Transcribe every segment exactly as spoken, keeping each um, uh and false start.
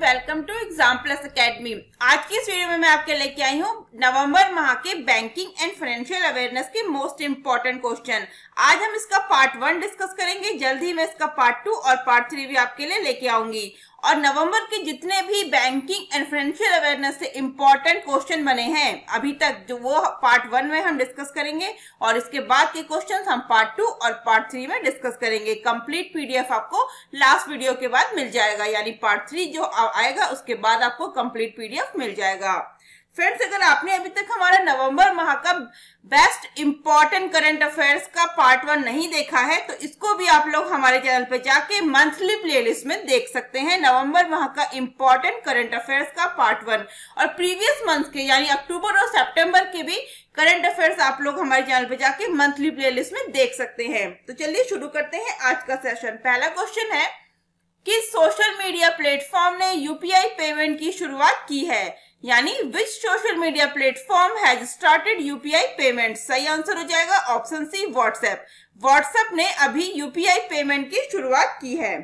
Welcome to exam plus academy. आज की इस वीडियो में मैं आपके लेके आई हूँ नवंबर माह के बैंकिंग एंड फाइनेंशियल अवेयरनेस के मोस्ट इंपॉर्टेंट क्वेश्चन। आज हम इसका पार्ट वन डिस्कस करेंगे, जल्द ही मैं इसका पार्ट टू और पार्ट थ्री भी आपके लिए लेके आऊंगी। और नवंबर के जितने भी बैंकिंग एंड फाइनेंशियल अवेयरनेस से इंपॉर्टेंट क्वेश्चन बने हैं अभी तक, जो वो पार्ट वन में हम डिस्कस करेंगे और इसके बाद के क्वेश्चन हम पार्ट टू और पार्ट थ्री में डिस्कस करेंगे। कंप्लीट पीडीएफ आपको लास्ट वीडियो के बाद मिल जाएगा, यानी पार्ट थ्री जो आएगा उसके बाद आपको कंप्लीट पीडीएफ मिल जाएगा। फ्रेंड्स, अगर आपने अभी तक हमारा नवंबर माह का बेस्ट इंपॉर्टेंट करंट अफेयर्स का पार्ट वन नहीं देखा है तो इसको भी आप लोग हमारे चैनल पे जाके मंथली प्लेलिस्ट में देख सकते हैं। नवंबर माह का इंपॉर्टेंट करंट अफेयर्स का पार्ट वन और प्रीवियस मंथ के यानी अक्टूबर और सितंबर के भी करंट अफेयर्स आप लोग हमारे चैनल पे जाके मंथली प्लेलिस्ट में देख सकते हैं। तो चलिए शुरू करते हैं आज का सेशन। पहला क्वेश्चन है कि सोशल मीडिया प्लेटफॉर्म ने यूपीआई पेमेंट की शुरुआत की है, यानी which social media platform has started UPI payment. सही आंसर हो जाएगा ऑप्शन सी, व्हाट्सएप। व्हाट्सएप ने अभी यूपीआई पेमेंट की शुरुआत की है।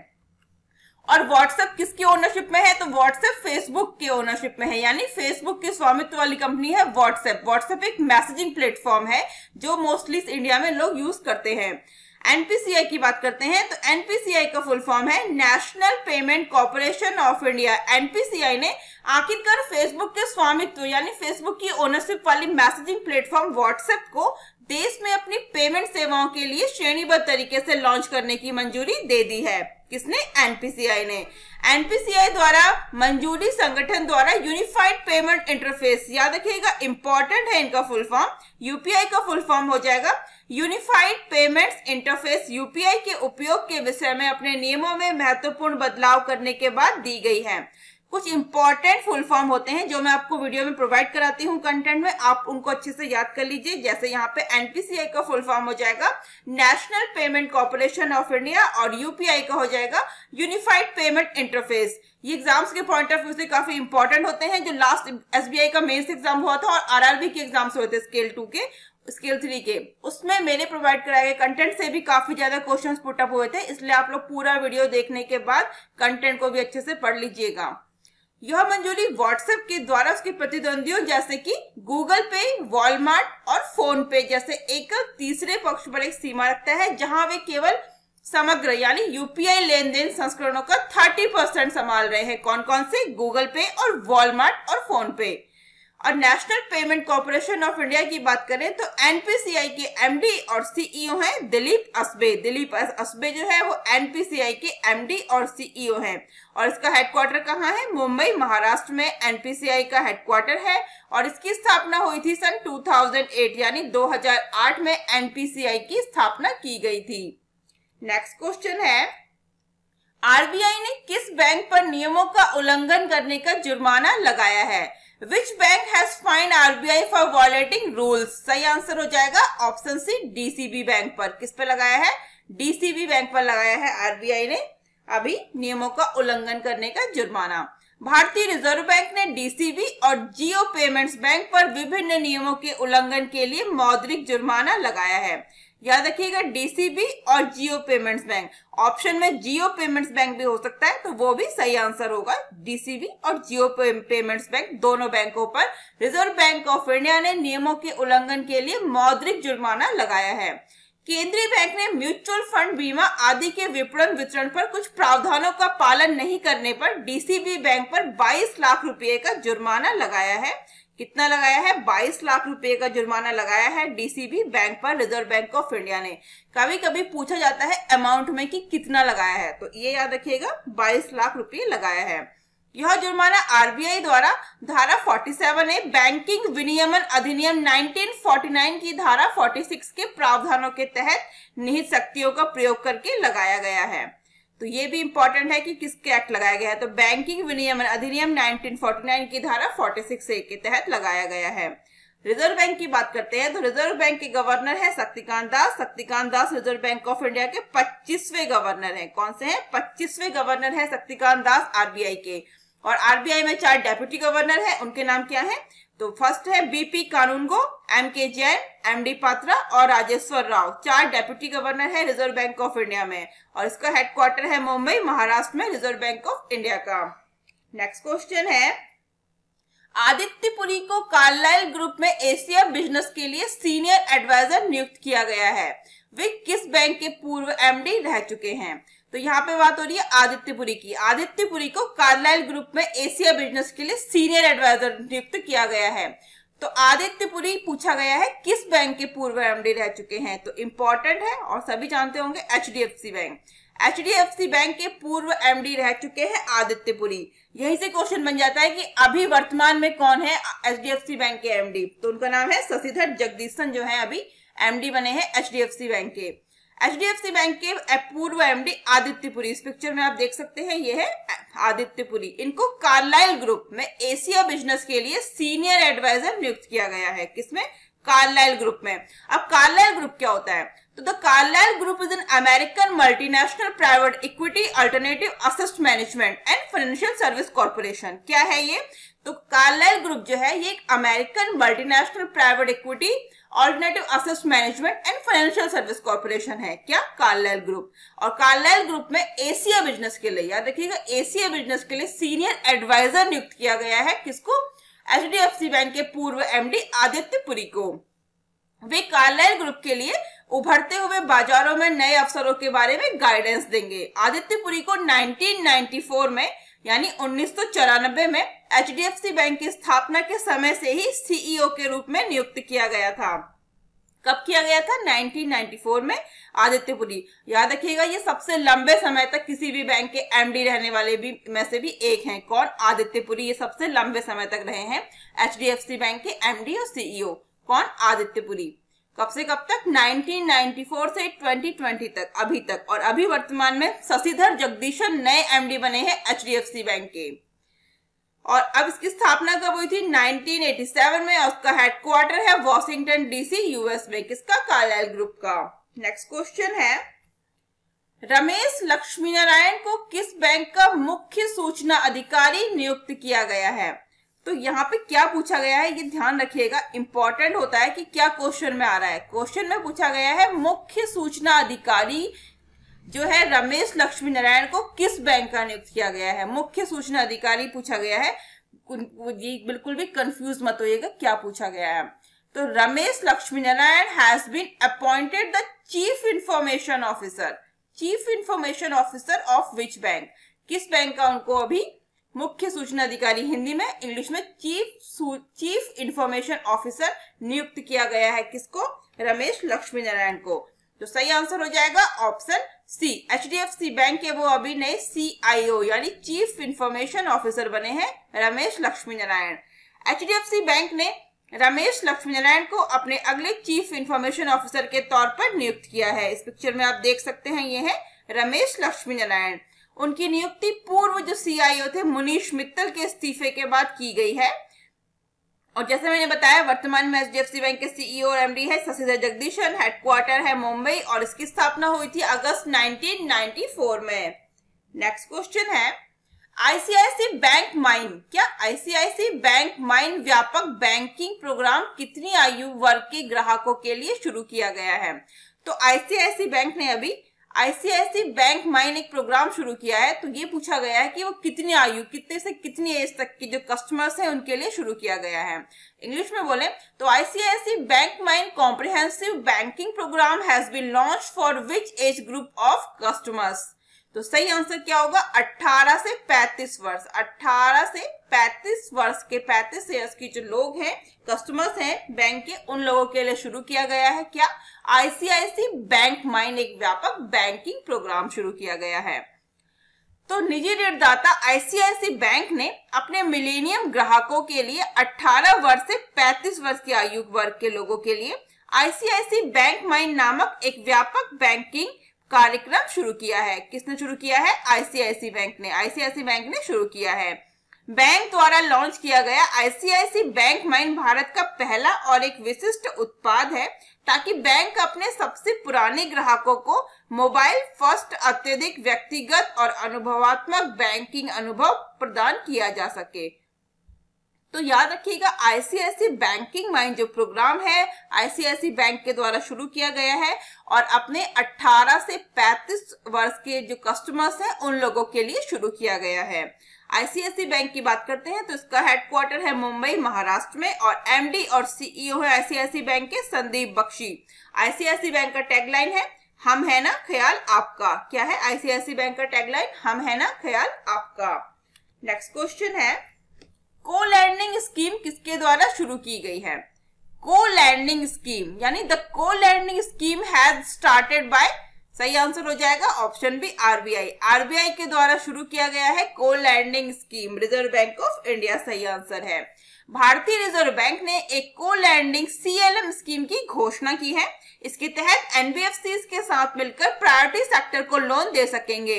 और व्हाट्सएप किसकी ओनरशिप में है? तो व्हाट्सएप फेसबुक के ओनरशिप में है, यानी फेसबुक की स्वामित्व वाली कंपनी है व्हाट्सएप। व्हाट्सएप एक मैसेजिंग प्लेटफॉर्म है जो मोस्टली इंडिया में लोग यूज करते हैं। एनपीसीआई की बात करते हैं तो एनपीसीआई का फुल फॉर्म है national payment corporation of India. NPCI ने आखिरकार फेसबुक के स्वामित्व यानी फेसबुक की ओनरशिप वाली मैसेजिंग प्लेटफॉर्म व्हाट्सएप को देश में अपनी पेमेंट सेवाओं के लिए श्रेणीबद्ध तरीके से लॉन्च करने की मंजूरी दे दी है। किसने? एनपीसीआई ने। एनपीसीआई द्वारा मंजूरी संगठन द्वारा यूनिफाइड पेमेंट इंटरफेस, याद रखिएगा इंपॉर्टेंट है इनका फुल फॉर्म। यूपीआई का फुल फॉर्म हो जाएगा यूनिफाइड पेमेंट्स इंटरफेस। यूपीआई के उपयोग के विषय में अपने नियमों में महत्वपूर्ण बदलाव करने के बाद दी गई है। कुछ इंपॉर्टेंट फुल फॉर्म होते हैं जो मैं आपको वीडियो में प्रोवाइड कराती हूँ कंटेंट में, आप उनको अच्छे से याद कर लीजिए। जैसे यहाँ पे एनपीसीआई का फुल फॉर्म हो जाएगा national payment corporation of India और यूपीआई का हो जाएगा यूनिफाइड पेमेंट इंटरफेस। ये एग्जाम्स के पॉइंट ऑफ व्यू से काफी इंपॉर्टेंट होते हैं। जो लास्ट एसबीआई का मेंस एग्जाम हुआ था और आरआरबी के एग्जाम्स हुए थे स्केल टू के स्केल थ्री के, उसमें मैंने प्रोवाइड कराए गए कंटेंट से भी काफी ज्यादा क्वेश्चंस पुट अप हुए थे, इसलिए आप लोग पूरा वीडियो देखने के बाद कंटेंट को भी अच्छे से पढ़ लीजिएगा। यह मंजूरी व्हाट्सएप के द्वारा उसके प्रतिद्वंदियों जैसे कि गूगल पे, वॉलमार्ट और फोन पे जैसे एकल तीसरे पक्ष पर एक सीमा रखता है, जहां वे केवल समग्र यानी यूपीआई लेन देन संस्करणों का तीस परसेंट संभाल रहे हैं। कौन कौन से? गूगल पे और वॉलमार्ट और फोन पे। और national payment corporation of India की बात करें तो एनपीसीआई के एमडी और सीईओ हैं दिलीप असबे। दिलीप असबे जो है वो एनपीसीआई के एमडी और सीईओ हैं और इसका हेडक्वार्टर कहाँ है? मुंबई महाराष्ट्र में एनपीसीआई का हेडक्वार्टर है और इसकी स्थापना हुई थी सन दो हज़ार आठ यानी दो हज़ार आठ में एनपीसीआई की स्थापना की गई थी। नेक्स्ट क्वेश्चन है, आरबीआई ने किस बैंक पर नियमों का उल्लंघन करने का जुर्माना लगाया है? Which bank has fined R B I for violating rules? सही आंसर हो जाएगा ऑप्शन सी, डीसीबी बैंक पर। किस पे लगाया है? डीसीबी बैंक पर लगाया है आरबीआई ने अभी नियमों का उल्लंघन करने का जुर्माना। भारतीय रिजर्व बैंक ने डीसीबी और जियो पेमेंट्स बैंक पर विभिन्न नियमों के उल्लंघन के लिए मौद्रिक जुर्माना लगाया है। याद रखिएगा डीसीबी और जियो पेमेंट्स बैंक। ऑप्शन में जियो पेमेंट्स बैंक भी हो सकता है तो वो भी सही आंसर होगा। डीसीबी और जियो पेमेंट्स बैंक दोनों बैंकों पर रिजर्व बैंक ऑफ इंडिया ने नियमों के उल्लंघन के लिए मौद्रिक जुर्माना लगाया है। केंद्रीय बैंक ने म्यूचुअल फंड, बीमा आदि के विपणन वितरण पर कुछ प्रावधानों का पालन नहीं करने पर डीसीबी बैंक पर बाईस लाख रुपए का जुर्माना लगाया है। कितना लगाया है? बाईस लाख रुपए का जुर्माना लगाया है डीसीबी बैंक पर रिजर्व बैंक ऑफ इंडिया ने। कभी कभी पूछा जाता है अमाउंट में कि कितना लगाया है, तो ये याद रखिएगा बाईस लाख रुपए लगाया है। यह जुर्माना आरबीआई द्वारा धारा सैंतालीस ए बैंकिंग विनियमन अधिनियम उन्नीस सौ उनचास की धारा छियालीस के प्रावधानों के तहत निहित शक्तियों का प्रयोग करके लगाया गया है। तो ये भी इंपॉर्टेंट है कि किसके एक्ट लगाया गया है, तो बैंकिंग विनियमन अधिनियम उन्नीस सौ उनचास की धारा छियालीस ए के तहत लगाया गया है। रिजर्व बैंक की बात करते हैं तो रिजर्व बैंक के गवर्नर है Shaktikanta Das. Shaktikanta Das reserve bank of India के पच्चीसवें गवर्नर हैं। कौन से हैं? पच्चीसवें गवर्नर है शक्तिकांत दास आरबीआई के। और आरबीआई में चार डेप्यूटी गवर्नर हैं, उनके नाम क्या है? तो फर्स्ट है बीपी कानूनगो, एम के जैन, एमडी पात्रा और राजेश्वर राव। चार डेप्यूटी गवर्नर है रिजर्व बैंक ऑफ इंडिया में और इसका हेडक्वार्टर है मुंबई महाराष्ट्र में रिजर्व बैंक ऑफ इंडिया का। नेक्स्ट क्वेश्चन है, आदित्य पुरी को कार्लाइल ग्रुप में एशिया बिजनेस के लिए सीनियर एडवाइजर नियुक्त किया गया है। वे किस बैंक के पूर्व एमडी रह चुके हैं? तो यहाँ पे बात हो रही है आदित्य पुरी की। आदित्य पुरी को कार्लाइल ग्रुप में एशिया बिजनेस के लिए सीनियर एडवाइजर नियुक्त किया गया है। तो आदित्य पुरी पूछा गया है किस बैंक के पूर्व एमडी रह चुके हैं, तो इंपॉर्टेंट है और सभी जानते होंगे H D F C bank. H D F C bank के पूर्व एमडी रह चुके हैं आदित्य पुरी। यहीं से क्वेश्चन बन जाता है कि अभी वर्तमान में कौन है H D F C bank के एमडी, तो उनका नाम है शशिधर जगदीशन, जो है अभी एमडी बने हैं H D F C bank के। H D F C bank के पूर्व एमडी आदित्य पुरी, इस पिक्चर में आप देख सकते हैं, ये है आदित्य पुरी। इनको कार्लाइल ग्रुप में एशिया बिजनेस के लिए सीनियर एडवाइजर नियुक्त किया गया है। किसमें? कार्लाइल ग्रुप में। अब कार्लाइल ग्रुप क्या होता है? तो the Carlyle group is an American multinational private equity alternative asset management and financial service corporation. क्या है ये? तो कार्लाइल ग्रुप जो है ये एक American multinational private equity alternative asset management and financial service corporation है। क्या? Carlyle group. और कार्लाइल ग्रुप में एशिया बिजनेस के लिए, याद रखिएगा, एशिया बिजनेस के लिए सीनियर एडवाइजर नियुक्त किया गया है। किसको? H D F C bank के पूर्व एमडी आदित्य पुरी को। वे कार्लाइल ग्रुप के लिए उभरते हुए बाजारों में नए अवसरों के बारे में गाइडेंस देंगे। आदित्य पुरी को नाइनटीन नाइंटी फोर में यानी उन्नीस सौ चौरानबे में H D F C bank की स्थापना के समय से ही सी ई ओ के रूप में नियुक्त किया गया था। कब किया गया था? नाइनटीन नाइंटी फोर में आदित्य पुरी। याद रखिएगा ये सबसे लंबे समय तक किसी भी बैंक के एमडी रहने वाले भी में से भी एक हैं। कौन? आदित्य पुरी। ये सबसे लंबे समय तक रहे हैं H D F C bank के एमडी और सी ई ओ। कौन? आदित्य पुरी। कब से कब तक? नाइनटीन नाइंटी फोर से ट्वेंटी ट्वेंटी तक, अभी तक। और अभी वर्तमान में शशिधर जगदीशन नए एमडी बने हैं H D F C bank के। और अब इसकी स्थापना कब हुई थी? नाइनटीन एटी सेवन में। और उसका हेडक्वार्टर है वॉशिंगटन डीसी, यूएस में। किसका? कार्लाइल ग्रुप का। नेक्स्ट क्वेश्चन है, रमेश लक्ष्मीनारायण को किस बैंक का मुख्य सूचना अधिकारी नियुक्त किया गया है? तो यहाँ पे क्या पूछा गया है ये ध्यान रखिएगा, इंपॉर्टेंट होता है कि क्या क्वेश्चन में आ रहा है। क्वेश्चन में पूछा गया है मुख्य सूचना अधिकारी जो है रमेश लक्ष्मीनारायण को किस बैंक का नियुक्त किया गया है। मुख्य सूचना अधिकारी पूछा गया है, ये बिल्कुल भी कंफ्यूज मत होइएगा क्या पूछा गया है। तो Ramesh Lakshminarayan has been appointed the chief information officer. Chief information officer of which bank? किस बैंक का उनको अभी मुख्य सूचना अधिकारी, हिंदी में, इंग्लिश में चीफ चीफ इंफॉर्मेशन ऑफिसर नियुक्त किया गया है। किसको? रमेश लक्ष्मीनारायण को। तो सही आंसर हो जाएगा option C. H D F C bank के वो अभी नए सी आई ओ यानी चीफ इंफॉर्मेशन ऑफिसर बने हैं Ramesh Lakshminarayan. H D F C bank ने रमेश लक्ष्मीनारायण को अपने अगले चीफ इंफॉर्मेशन ऑफिसर के तौर पर नियुक्त किया है। इस पिक्चर में आप देख सकते हैं, ये है रमेश लक्ष्मीनारायण। उनकी नियुक्ति पूर्व जो सी आई ओ थे मुनीश मित्तल के इस्तीफे के बाद की गई है। और जैसे मैंने बताया वर्तमान में H D F C bank के सी ई ओ और एम डी है शशिधर जगदीशन, हेडक्वार्टर है मुंबई और इसकी स्थापना हुई थी अगस्त नाइनटीन नाइंटी फोर में। नेक्स्ट क्वेश्चन है, I C I C bank mine. क्या? I C I C bank mine व्यापक बैंकिंग प्रोग्राम कितनी आयु वर्ग के ग्राहकों के लिए शुरू किया गया है? तो I C I C bank ने अभी I C I C bank mine एक प्रोग्राम शुरू किया है। तो ये पूछा गया है कि वो कितनी आयु, कितने से कितनी एज तक के जो कस्टमर्स हैं उनके लिए शुरू किया गया है। इंग्लिश में बोले तो I C I C bank mine comprehensive banking program has been launch for which age group of customers? तो सही आंसर क्या होगा? अठारह से पैंतीस वर्ष। अठारह से पैंतीस वर्ष के पैंतीस ईयर्स की जो लोग हैं, कस्टमर्स हैं बैंक के, उन लोगों के लिए शुरू किया गया है। क्या? I C I C bank mine एक व्यापक बैंकिंग प्रोग्राम शुरू किया गया है। तो निजी ऋणदाता आई सी आई सी बैंक ने अपने मिलेनियम ग्राहकों के लिए अठारह वर्ष से पैंतीस वर्ष की आयु वर्ग के लोगों के लिए आई C I C bank mine नामक एक व्यापक बैंकिंग कार्यक्रम शुरू किया है। किसने शुरू किया है? I C I C bank ने। आई सी आई सी बैंक ने शुरू किया है। बैंक द्वारा लॉन्च किया गया I C I C bank mine Bharat का पहला और एक विशिष्ट उत्पाद है ताकि बैंक अपने सबसे पुराने ग्राहकों को मोबाइल फर्स्ट अत्यधिक व्यक्तिगत और अनुभवात्मक बैंकिंग अनुभव प्रदान किया जा सके। तो याद रखिएगा I C I C banking mine जो प्रोग्राम है I C I C bank के द्वारा शुरू किया गया है और अपने अठारह से पैंतीस वर्ष के जो कस्टमर्स हैं उन लोगों के लिए शुरू किया गया है। आईसीआईसी बैंक की बात करते हैं तो इसका हेडक्वार्टर है मुंबई महाराष्ट्र में और एमडी और सीईओ है आईसीआईसी बैंक के संदीप बख्शी। आईसीआईसी बैंक का टैगलाइन है हम है ना ख्याल आपका। क्या है आईसीआईसी बैंक का टैगलाइन? हम है ना ख्याल आपका। नेक्स्ट क्वेश्चन है को लैंडिंग स्कीम किसके द्वारा शुरू की गई है? को लैंडिंग स्कीम यानी the co lending scheme has started by, सही आंसर हो जाएगा ऑप्शन बी आरबीआई। आरबीआई के द्वारा शुरू किया गया है co lending scheme. Reserve bank of India सही आंसर है। भारतीय रिजर्व बैंक ने एक को लैंडिंग सीएलएम स्कीम की घोषणा की है। इसके तहत एनबीएफसी के साथ मिलकर प्रायोरिटी सेक्टर को लोन दे सकेंगे।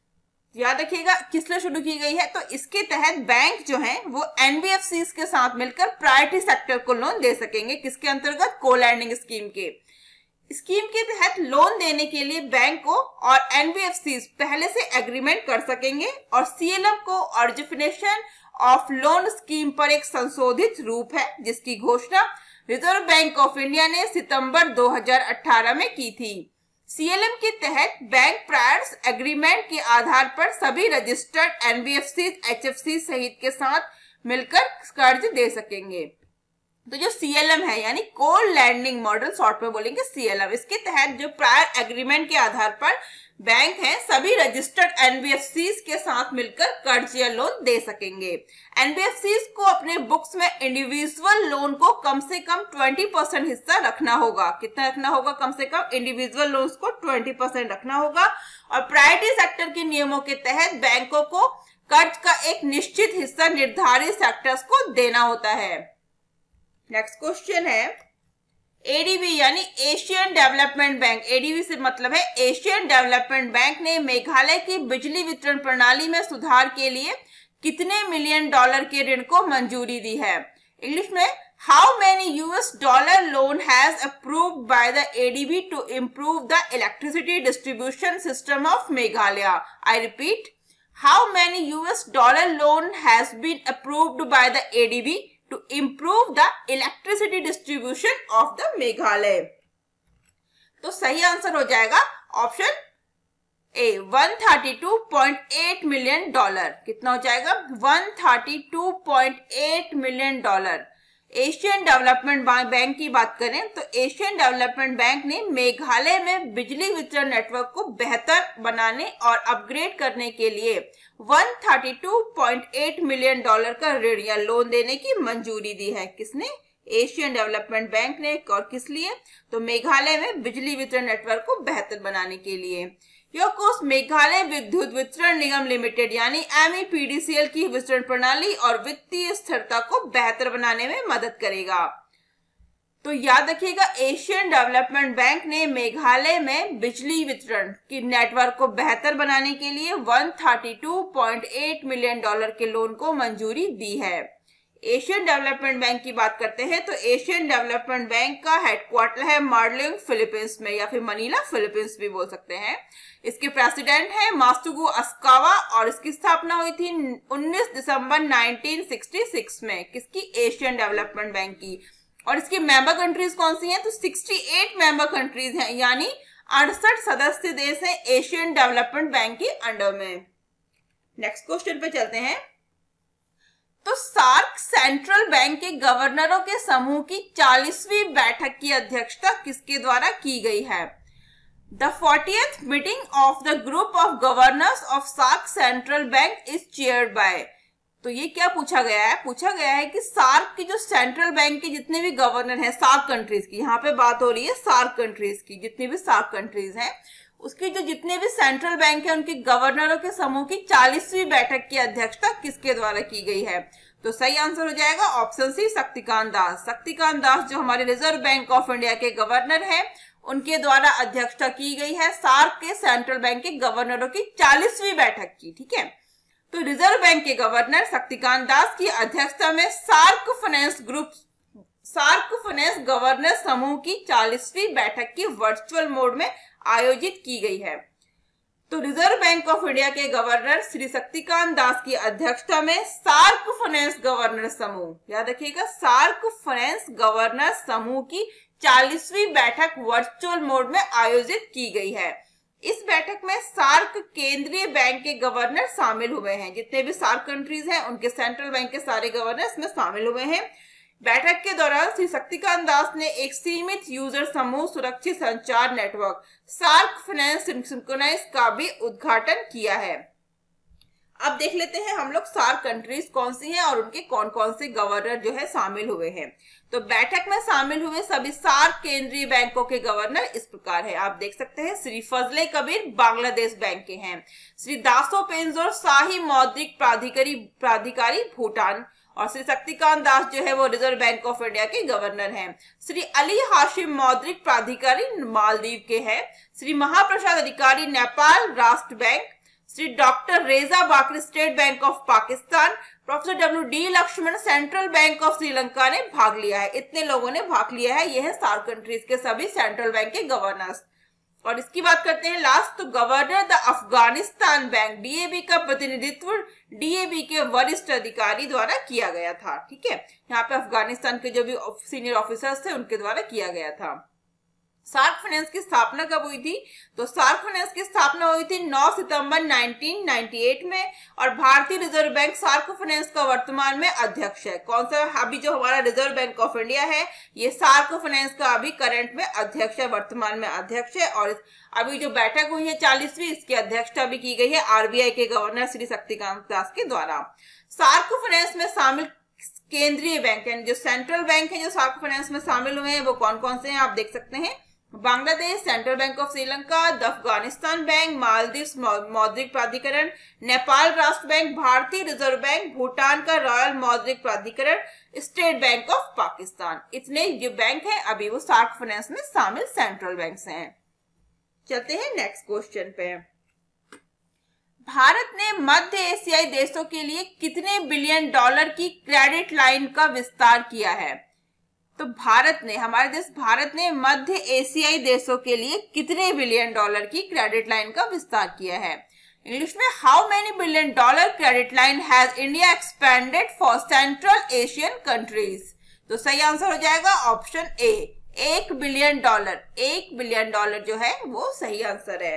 याद रखिएगा किस लिए शुरू की गई है, तो इसके तहत बैंक जो है वो एनबीएफसी के साथ मिलकर प्रायोरिटी सेक्टर को लोन दे सकेंगे। किसके अंतर्गत? को लैंडिंग स्कीम के। स्कीम के तहत लोन देने के लिए बैंक को और एनबीएफसी पहले से एग्रीमेंट कर सकेंगे और सीएलएम को ऑरिजिनेशन ऑफ लोन स्कीम पर एक संशोधित रूप है जिसकी घोषणा रिजर्व बैंक ऑफ इंडिया ने सितंबर दो हज़ार अठारह में की थी। सीएलएम के तहत बैंक प्रायर्स एग्रीमेंट के आधार पर सभी रजिस्टर्ड एनबीएफसी, एचएफसी सहित के साथ मिलकर कर्ज दे सकेंगे। तो जो सीएलएम है यानी को लैंडिंग मॉडल, शॉर्ट में बोलेंगे सीएलएम, इसके तहत जो प्रायर एग्रीमेंट के आधार पर बैंक हैं सभी रजिस्टर्ड एनबीएफसी के साथ मिलकर कर्ज या लोन दे सकेंगे। एनबीएफसी को अपने बुक्स में इंडिविजुअल लोन को कम से कम बीस परसेंट हिस्सा रखना होगा। कितना रखना होगा? कम से कम इंडिविजुअल लोन्स को बीस परसेंट रखना होगा और प्रायोरिटी सेक्टर के नियमों के तहत बैंकों को कर्ज का एक निश्चित हिस्सा निर्धारित सेक्टर्स को देना होता है। नेक्स्ट क्वेश्चन है एडीबी यानी एशियन डेवलपमेंट बैंक। एडीबी से मतलब है एशियन डेवलपमेंट बैंक ने मेघालय की बिजली वितरण प्रणाली में सुधार के लिए कितने मिलियन डॉलर के ऋण को मंजूरी दी है? इंग्लिश में how many US dollar loan has approved by the ADB to improve the electricity distribution system of Meghalaya. I repeat, how many US dollar loan has been approved by the ADB to improve the electricity distribution of the Meghalaya. तो सही answer हो जाएगा option A एक सौ बत्तीस point आठ million dollar. कितना हो जाएगा? एक सौ बत्तीस पॉइंट आठ million dollar. Asian development bank की बात करें तो एशियन डेवलपमेंट बैंक ने मेघालय में बिजली वितरण नेटवर्क को बेहतर बनाने और अपग्रेड करने के लिए एक सौ बत्तीस पॉइंट आठ मिलियन डॉलर का ऋण या लोन देने की मंजूरी दी है। किसने? एशियन डेवलपमेंट बैंक ने। और किस लिए? तो मेघालय में बिजली वितरण नेटवर्क को बेहतर बनाने के लिए। यह कोष मेघालय विद्युत वितरण निगम लिमिटेड यानी एमईपीडीसीएल की वितरण प्रणाली और वित्तीय स्थिरता को बेहतर बनाने में मदद करेगा। तो याद रखिएगा एशियन डेवलपमेंट बैंक ने मेघालय में बिजली वितरण की नेटवर्क को बेहतर बनाने के लिए एक सौ बत्तीस पॉइंट आठ मिलियन डॉलर के लोन को मंजूरी दी है। एशियन डेवलपमेंट बैंक की बात करते हैं तो एशियन डेवलपमेंट बैंक का हेडक्वार्टर है मार्लिंग फिलीपींस में या फिर मनीला फिलीपींस भी बोल सकते हैं। इसके प्रेसिडेंट है मात्सुगु असाकावा और इसकी स्थापना हुई थी उन्नीस दिसंबर उन्नीस सौ छियासठ में। किसकी? एशियन डेवलपमेंट बैंक की। और इसकी मेंबर कंट्रीज कौन सी हैं? तो अड़सठ मेंबर कंट्रीज हैं यानी अड़सठ सदस्य देश हैं एशियन डेवलपमेंट बैंक के अंडर में। नेक्स्ट क्वेश्चन पे चलते हैं। तो सार्क सेंट्रल बैंक के गवर्नरों के समूह की चालीसवीं बैठक की अध्यक्षता किसके द्वारा की गई है? The fortieth meeting of the group of governors of SAARC central bank is chaired by. तो ये क्या पूछा गया है? पूछा गया है कि सार्क की जो सेंट्रल बैंक के जितने भी गवर्नर हैं सार्क कंट्रीज की, यहाँ पे बात हो रही है सार्क कंट्रीज की, जितनी भी सार्क कंट्रीज हैं उसकी जो जितने भी सेंट्रल बैंक है उनके गवर्नरों के समूह की चालीसवीं बैठक की अध्यक्षता किसके द्वारा की गई है? तो सही आंसर हो जाएगा ऑप्शन सी शक्तिकांत दास। शक्तिकांत दास जो हमारे रिजर्व बैंक ऑफ इंडिया के गवर्नर हैं उनके द्वारा अध्यक्षता की गई है सार्क के सेंट्रल बैंक के गवर्नरों की चालीसवीं बैठक की। ठीक है, तो रिजर्व बैंक के गवर्नर शक्तिकांत दास की अध्यक्षता में SAARC finance group SAARC finance governor समूह की चालीसवीं बैठक की वर्चुअल मोड में आयोजित की गई है। तो रिजर्व बैंक ऑफ इंडिया के गवर्नर श्री शक्तिकांत दास की अध्यक्षता में सार्क फाइनेंस गवर्नर समूह, याद रखिएगा सार्क फाइनेंस गवर्नर समूह की चालीसवीं बैठक वर्चुअल मोड में आयोजित की गई है। इस बैठक में सार्क केंद्रीय बैंक के गवर्नर शामिल हुए हैं। जितने भी सार्क कंट्रीज हैं उनके सेंट्रल बैंक के सारे गवर्नर इसमें शामिल हुए हैं। बैठक के दौरान श्री शक्तिकांत दास ने एक सीमित यूजर समूह सुरक्षित संचार नेटवर्क सार्क फाइनेंस सिंक्रोनाइज का भी उद्घाटन किया है। अब देख लेते हैं हम लोग सार्क कंट्रीज कौन सी हैं और उनके कौन कौन से गवर्नर जो है शामिल हुए हैं। तो बैठक में शामिल हुए सभी सार्क केंद्रीय बैंकों के गवर्नर इस प्रकार है, आप देख सकते हैं। श्री फजले कबीर बांग्लादेश बैंक के हैं, श्री दासो पेंजोर शाही मौद्रिक प्राधिकारी प्राधिकारी भूटान, और श्री शक्तिकांत दास जो है वो रिजर्व बैंक ऑफ इंडिया के गवर्नर हैं। श्री अली हाशिम मौद्रिक प्राधिकारी मालदीव के हैं, श्री महाप्रसाद अधिकारी नेपाल राष्ट्र bank, Shri doctor Reza Baqir state bank of Pakistan, professor W D Lakshman central bank of Sri Lanka ने भाग लिया है। इतने लोगों ने भाग लिया है। यह है सार्क कंट्रीज के सभी सेंट्रल बैंक के गवर्नर्स। और इसकी बात करते हैं लास्ट, तो governor the Afghanistan bank DAB का प्रतिनिधित्व डीएबी के वरिष्ठ अधिकारी द्वारा किया गया था। ठीक है, यहाँ पे अफगानिस्तान के जो भी सीनियर ऑफिसर्स थे उनके द्वारा किया गया था। सार्क फाइनेंस की स्थापना कब हुई थी? तो सार्क फाइनेंस की स्थापना हुई थी नौ सितंबर उन्नीस सौ अट्ठानवे में, और भारतीय रिजर्व बैंक सार्क फाइनेंस का वर्तमान में अध्यक्ष है। कौन सा? अभी जो हमारा रिजर्व बैंक ऑफ इंडिया है ये सार्क फाइनेंस का अभी करंट में अध्यक्ष है, वर्तमान में अध्यक्ष है। और अभी जो बैठक हुई है चालीसवीं, इसकी अध्यक्षता भी की गई है आरबीआई के गवर्नर श्री शक्तिकांत दास के द्वारा। सार्क फाइनेंस में शामिल केंद्रीय बैंक है, जो सेंट्रल बैंक है जो सार्क फाइनेंस में शामिल हुए हैं वो कौन कौन से हैं आप देख सकते हैं। Bangladesh central bank of Sri Lanka, the Afghanistan bank, Maldives मौद्रिक प्राधिकरण, नेपाल राष्ट्र बैंक, भारतीय रिजर्व बैंक, भूटान का रॉयल मौद्रिक प्राधिकरण, स्टेट बैंक ऑफ पाकिस्तान। इतने जो बैंक हैं अभी वो सार्क फाइनेंस में शामिल सेंट्रल बैंक हैं। चलते हैं नेक्स्ट क्वेश्चन पे। भारत ने मध्य एशियाई देशों के लिए कितने बिलियन डॉलर की क्रेडिट लाइन का विस्तार किया है? तो भारत ने, हमारे देश भारत ने मध्य एशियाई देशों के लिए कितने बिलियन डॉलर की क्रेडिट लाइन का विस्तार किया है? इंग्लिश में how many billion dollar credit line has India expanded for central Asian countries? तो सही आंसर हो जाएगा ऑप्शन ए, एक बिलियन डॉलर। एक बिलियन डॉलर जो है वो सही आंसर है।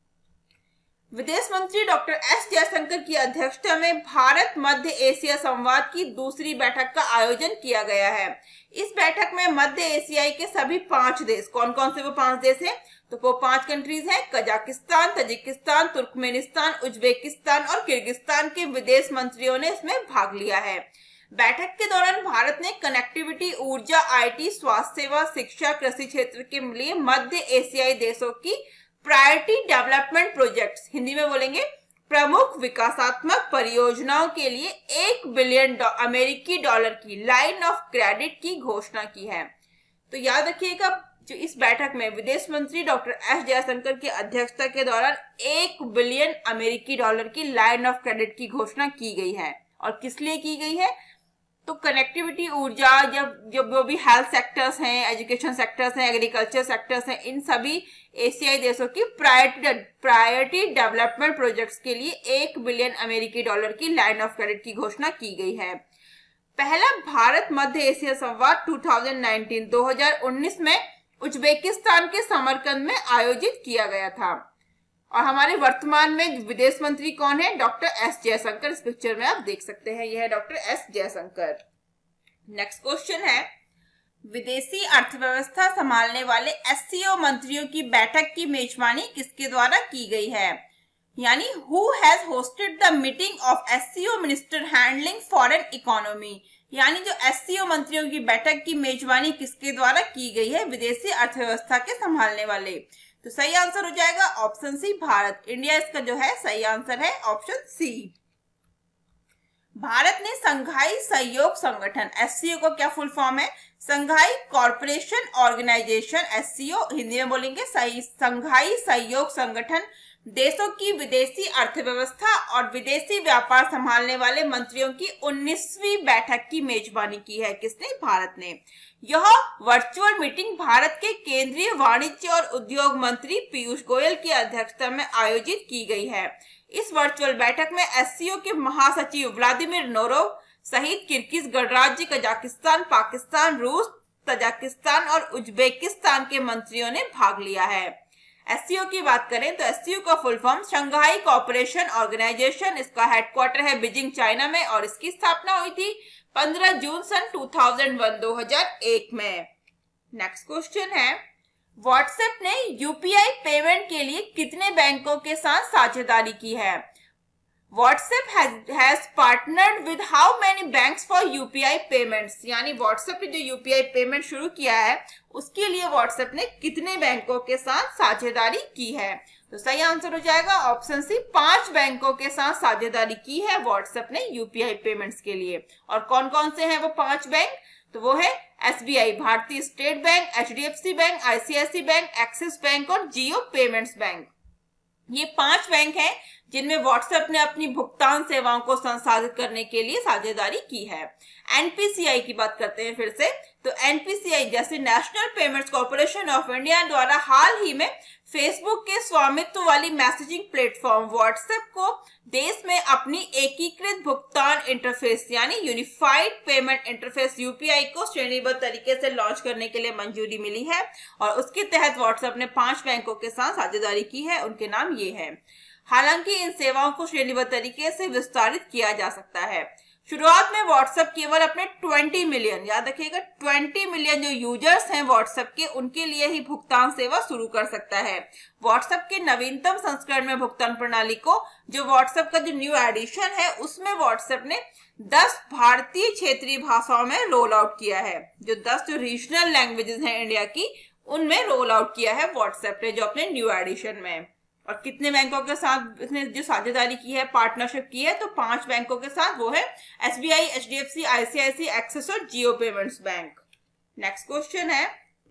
विदेश मंत्री डॉक्टर एस जयशंकर की अध्यक्षता में भारत मध्य एशिया संवाद की दूसरी बैठक का आयोजन किया गया है। इस बैठक में मध्य एशियाई के सभी पांच देश, कौन कौन से वो पांच देश हैं? तो वो पांच कंट्रीज हैं, कजाकिस्तान, तजिकिस्तान, तुर्कमेनिस्तान, उज्बेकिस्तान और किर्गिस्तान के विदेश मंत्रियों ने इसमें भाग लिया है। बैठक के दौरान भारत ने कनेक्टिविटी, ऊर्जा, आईटी, स्वास्थ्य सेवा, शिक्षा, कृषि क्षेत्र के लिए मध्य एशियाई देशों की प्रायोरिटी डेवलपमेंट प्रोजेक्ट्स, हिंदी में बोलेंगे प्रमुख विकासात्मक परियोजनाओं के लिए एक बिलियन अमेरिकी डॉलर की लाइन ऑफ क्रेडिट की घोषणा की है। तो याद रखिएगा जो इस बैठक में विदेश मंत्री डॉक्टर एस जयशंकर की अध्यक्षता के दौरान एक बिलियन अमेरिकी डॉलर की लाइन ऑफ क्रेडिट की घोषणा की गई है। और किस लिए की गई है? तो कनेक्टिविटी, ऊर्जा, जब जब जो भी हेल्थ सेक्टर्स हैं, एजुकेशन सेक्टर्स हैं, एग्रीकल्चर सेक्टर्स हैं, इन सभी एशियाई देशों की प्रायोरिटी प्रायोरिटी डेवलपमेंट प्रोजेक्ट्स के लिए एक बिलियन अमेरिकी डॉलर की लाइन ऑफ क्रेडिट की घोषणा की गई है। पहला भारत मध्य एशिया संवाद दो हज़ार उन्नीस में उज्बेकिस्तान के समरकंद में आयोजित किया गया था। और हमारे वर्तमान में विदेश मंत्री कौन है? Doctor S Jaishankar. इस पिक्चर में आप देख सकते हैं, यह है doctor S Jaishankar. Next question है, विदेशी अर्थव्यवस्था संभालने वाले एससीओ मंत्रियों की बैठक की मेजबानी किसके द्वारा की गई है? यानी who has hosted the meeting of SCO minister handling foreign economy? यानी जो एससीओ मंत्रियों की बैठक की मेजबानी किसके द्वारा की गई है? विदेशी अर्थव्यवस्था के संभालने वाले। तो सही आंसर हो जाएगा ऑप्शन सी, भारत। इंडिया इसका जो है सही आंसर है ऑप्शन सी। भारत ने संघाई सहयोग संगठन, एससीओ को क्या फुल फॉर्म है? Shanghai corporation organisation, SCO Hindi में बोलेंगे सही, संघाई सहयोग संगठन, देशों की विदेशी अर्थव्यवस्था और विदेशी व्यापार संभालने वाले मंत्रियों की उन्नीसवीं बैठक की मेजबानी की है। किसने? भारत ने। यह वर्चुअल मीटिंग भारत के केंद्रीय वाणिज्य और उद्योग मंत्री पीयूष गोयल की अध्यक्षता में आयोजित की गई है। इस वर्चुअल बैठक में एससीओ के महासचिव व्लादिमीर नोरोव सहित किर्गिज गणराज्य, कजाकिस्तान, पाकिस्तान, रूस, तजाकिस्तान और उज्बेकिस्तान के मंत्रियों ने भाग लिया है। एससीओ की बात करें तो एससीओ का full form Shanghai cooperation organisation, इसका हेडक्वार्टर है बीजिंग चाइना में और इसकी स्थापना हुई थी पंद्रह जून सन दो हज़ार एक में। नेक्स्ट क्वेश्चन है, व्हाट्सएप ने यूपीआई पेमेंट के लिए कितने बैंकों के साथ साझेदारी की है? WhatsApp has, has partnered with how many banks for U P I payments? यानी WhatsApp ने जो U P I पेमेंट शुरू किया है उसके लिए WhatsApp ने कितने बैंकों के साथ साझेदारी की है? तो सही आंसर हो जाएगा ऑप्शन सी, पांच बैंकों के साथ साझेदारी की है WhatsApp ने U P I पेमेंट्स के लिए। और कौन कौन से हैं वो पांच बैंक? तो वो है एस बी आई भारतीय state bank, H D F C bank, I C I C I bank, Axis bank और जियो पेमेंट्स बैंक। ये पांच बैंक हैं जिनमें व्हाट्सएप ने अपनी भुगतान सेवाओं को संसाधित करने के लिए साझेदारी की है। एन पी सी आई की बात करते हैं फिर से, तो एन पी सी आई जैसे national payments corporation of India द्वारा हाल ही में फेसबुक के स्वामित्व वाली मैसेजिंग प्लेटफॉर्म व्हाट्सएप को देश में अपनी एकीकृत भुगतान इंटरफेस यानी unified payment interface U P I को श्रेणीबद्ध तरीके से लॉन्च करने के लिए मंजूरी मिली है और उसके तहत व्हाट्सएप ने पांच बैंकों के साथ साझेदारी की है। उनके नाम ये हैं। हालांकि इन सेवाओं को श्रेणीबद्ध तरीके से विस्तारित किया जा सकता है। शुरुआत में व्हाट्सएप केवल अपने बीस मिलियन, याद रखिएगा बीस मिलियन जो यूजर्स हैं व्हाट्सएप के, उनके लिए ही भुगतान सेवा शुरू कर सकता है। व्हाट्सएप के नवीनतम संस्करण में भुगतान प्रणाली को, जो व्हाट्सएप का जो न्यू एडिशन है, उसमें व्हाट्सएप ने दस भारतीय क्षेत्रीय भाषाओं में रोल आउट किया है। जो दस जो रीजनल लैंग्वेजेस हैं इंडिया की, उनमें रोल आउट किया है व्हाट्सएप ने जो अपने न्यू एडिशन में। और कितने बैंकों के साथ इसने जो साझेदारी की है, पार्टनरशिप की है, तो पांच बैंकों के साथ, वो है S B I, H D F C, I C I C I, Axis और Jio payments bank. Next question है,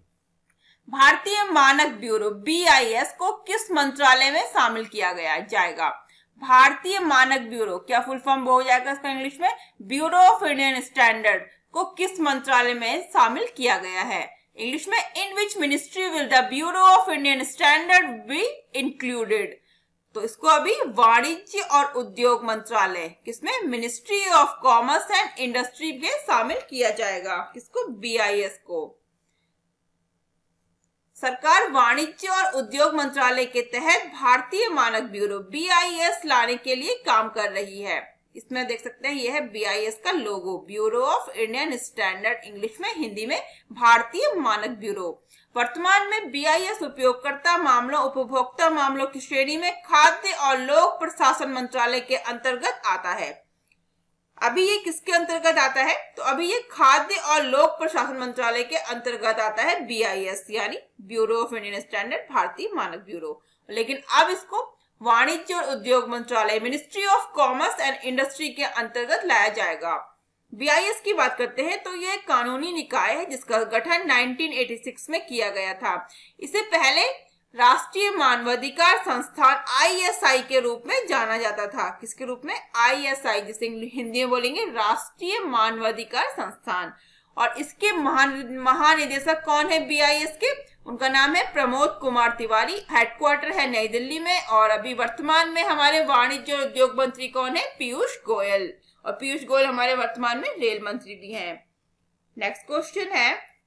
भारतीय मानक ब्यूरो बी आई एस को किस मंत्रालय में शामिल किया गया जाएगा? भारतीय मानक ब्यूरो, क्या फुल फॉर्म हो जाएगा इसका इंग्लिश में? ब्यूरो ऑफ इंडियन स्टैंडर्ड को किस मंत्रालय में शामिल किया गया है? इंग्लिश में in which ministry will the bureau of Indian standard be included? तो इसको अभी वाणिज्य और उद्योग मंत्रालय, किसमें? Ministry of commerce and industry में शामिल किया जाएगा। किसको? बी आई एस को। सरकार वाणिज्य और उद्योग मंत्रालय के तहत भारतीय मानक ब्यूरो बी आई एस लाने के लिए काम कर रही है। इसमें देख सकते हैं, यह है बी आई एस का logo, bureau of Indian standard, English में, हिंदी में भारतीय मानक ब्यूरो। वर्तमान में बी आई एस उपयोगकर्ता मामलों, उपभोक्ता मामलों की श्रेणी में खाद्य और लोक प्रशासन मंत्रालय के अंतर्गत आता है। अभी ये किसके अंतर्गत आता है? तो अभी ये खाद्य और लोक प्रशासन मंत्रालय के अंतर्गत आता है बी आई एस, यानी ब्यूरो ऑफ इंडियन स्टैंडर्ड, भारतीय मानक ब्यूरो। लेकिन अब इसको वाणिज्य और उद्योग मंत्रालय, ministry of commerce and industry के अंतर्गत लाया जाएगा। बी आई एस की बात करते हैं तो यह कानूनी निकाय है जिसका गठन उन्नीस सौ छियासी में किया गया था। इसे पहले राष्ट्रीय मानवाधिकार संस्थान आई एस आई के रूप में जाना जाता था। किसके रूप में? आई एस आई, जिसे हिंदी में बोलेंगे राष्ट्रीय मानवाधिकार संस्थान। और इसके महानिदेशक कौन है बी आई एस के? उनका नाम है प्रमोद कुमार तिवारी। हेडक्वार्टर है नई दिल्ली में। और अभी वर्तमान में हमारे वाणिज्य और उद्योग मंत्री कौन है? पीयूष गोयल। और पीयूष गोयल हमारे वर्तमान में रेल मंत्री भी हैं। नेक्स्ट क्वेश्चन है,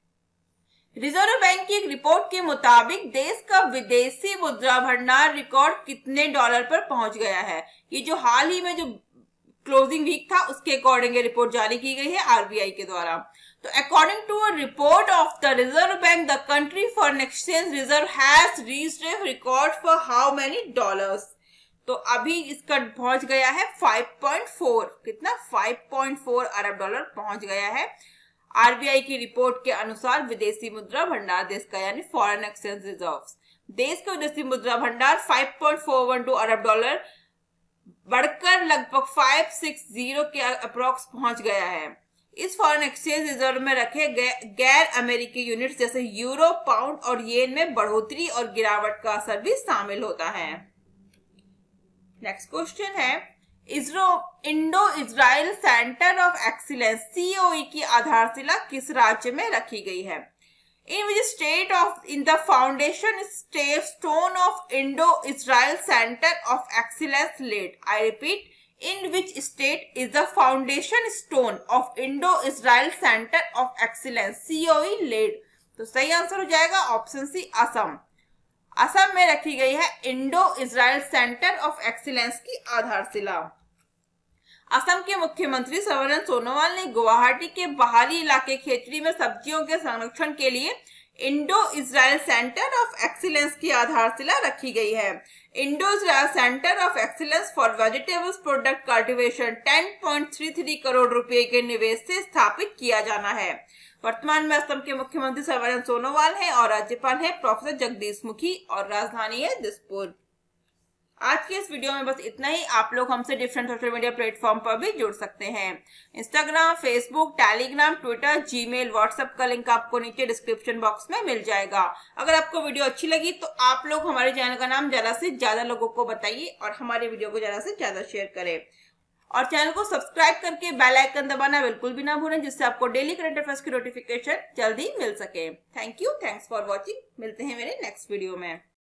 रिजर्व बैंक की एक रिपोर्ट के मुताबिक देश का विदेशी मुद्रा भंडार रिकॉर्ड कितने डॉलर पर पहुंच गया है? ये जो हाल ही में जो क्लोजिंग वीक था उसके अकॉर्डिंग ये रिपोर्ट जारी की गई है आर बी आई के द्वारा। तो according to a report of the reserve bank, the country foreign exchange reserve has reached a record for how many dollars? तो अभी इसका पहुंच गया है पाँच पॉइंट चार, कितना? पाँच पॉइंट चार अरब डॉलर पहुंच गया है। आर बी आई की रिपोर्ट के अनुसार विदेशी मुद्रा भंडार देश का, यानी फॉरेन एक्सचेंज रिजर्व्स, देश का विदेशी मुद्रा भंडार पाँच पॉइंट चार एक दो अरब डॉलर बढ़कर लगभग पाँच सौ साठ के अप्रोक्स पहुंच गया है। इस फॉरेन एक्सचेंज रिजर्व में रखे गए गैर अमेरिकी यूनिट्स जैसे यूरो, पाउंड और येन में बढ़ोतरी और गिरावट का असर भी शामिल होता है। नेक्स्ट क्वेश्चन है, इजरो Indo Israel centre of excellence C O E की आधारशिला किस राज्य में रखी गई है? In which state of in the foundation stone of Indo-Israel Center of Excellence laid? I repeat, in which state is the foundation stone of Indo-Israel Center of Excellence C O E laid? तो सही answer हो जाएगा option सी, असम। असम में रखी गई है Indo Israel centre of excellence की आधारशिला। असम के मुख्यमंत्री सर्बानंद सोनोवाल ने गुवाहाटी के बाहरी इलाके खेतड़ी में सब्जियों के संरक्षण के लिए Indo Israel centre of excellence की आधारशिला रखी गई है। Indo Israel centre of excellence for vegetables product cultivation ten point three three crore रुपए के निवेश से स्थापित किया जाना है। वर्तमान में असम के मुख्यमंत्री सर्बानंद सोनोवाल हैं और राज्यपाल है प्रोफेसर जगदीश मुखी और राजधानी है दिसपुर। आज के इस वीडियो में बस इतना ही। आप लोग हमसे डिफरेंट सोशल मीडिया प्लेटफॉर्म पर भी जुड़ सकते हैं। Instagram, Facebook, Telegram, Twitter, Gmail, WhatsApp का लिंक आपको नीचे डिस्क्रिप्शन बॉक्स में मिल जाएगा। अगर आपको वीडियो अच्छी लगी तो आप लोग हमारे चैनल का नाम ज्यादा से ज्यादा लोगों को बताइए और हमारे वीडियो को ज्यादा से ज्यादा शेयर करें और चैनल को सब्सक्राइब करके बेल आइकन दबाना बिल्कुल भी ना भूलें, जिससे आपको डेली करंट अफेयर्स की नोटिफिकेशन जल्दी मिल सके। Thank you, thanks for watching. मिलते हैं मेरे नेक्स्ट वीडियो में।